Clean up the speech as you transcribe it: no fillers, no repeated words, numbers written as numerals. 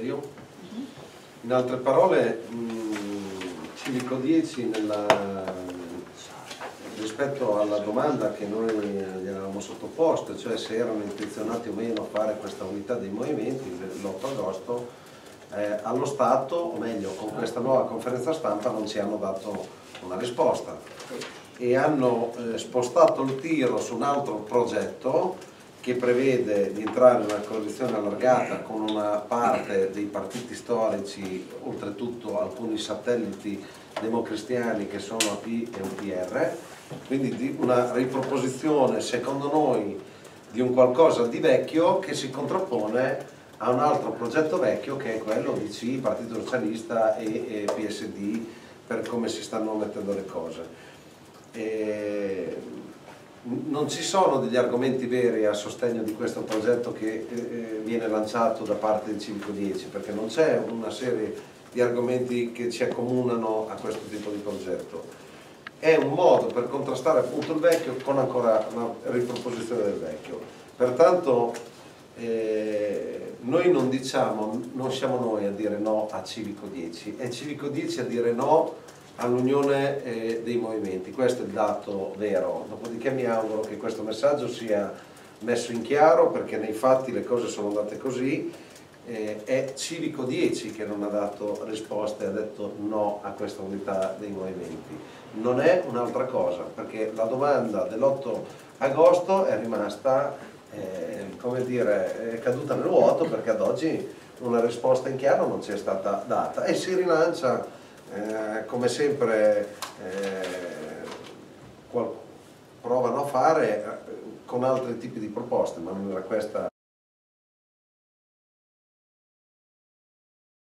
io. In altre parole, Civico 10 rispetto alla domanda che noi gli avevamo sottoposto, cioè se erano intenzionati o meno a fare questa unità dei movimenti l'8 agosto, allo Stato, o meglio con questa nuova conferenza stampa, non ci hanno dato una risposta e hanno spostato il tiro su un altro progetto che prevede di entrare in una coalizione allargata con una parte dei partiti storici, oltretutto alcuni satelliti democristiani che sono AP e UPR, quindi di una riproposizione secondo noi di un qualcosa di vecchio che si contrappone a un altro progetto vecchio che è quello di DC, Partito Socialista e PSD, per come si stanno mettendo le cose. Non ci sono degli argomenti veri a sostegno di questo progetto che viene lanciato da parte del Civico 10, perché non c'è una serie di argomenti che ci accomunano a questo tipo di progetto. È un modo per contrastare appunto il vecchio con ancora una riproposizione del vecchio. Pertanto noi non siamo noi a dire no a Civico 10, è Civico 10 a dire no all'unione dei movimenti. Questo è il dato vero. Dopodiché mi auguro che questo messaggio sia messo in chiaro, perché nei fatti le cose sono andate così. È Civico 10 che non ha dato risposte, ha detto no a questa unità dei movimenti. Non è un'altra cosa, perché la domanda dell'8 agosto è rimasta, come dire, è caduta nel vuoto, perché ad oggi una risposta in chiaro non ci è stata data e si rilancia come sempre provano a fare con altri tipi di proposte, ma non era questa